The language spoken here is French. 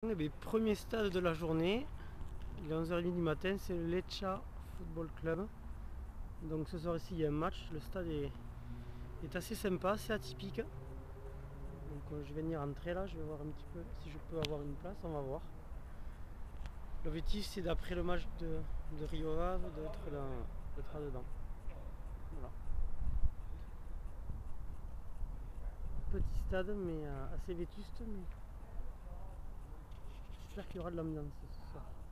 Eh bien, premier stade de la journée, il est 11h30 du matin, c'est le Lecce Football Club. Donc ce soir ici il y a un match, le stade est assez sympa, c'est atypique. Donc je vais venir entrer là, je vais voir un petit peu si je peux avoir une place, on va voir. L'objectif c'est d'après le match de Rio Ave d'être là-dedans. Voilà. Petit stade mais assez vétuste, mais j'espère qu'il y aura de l'ambiance ce soir.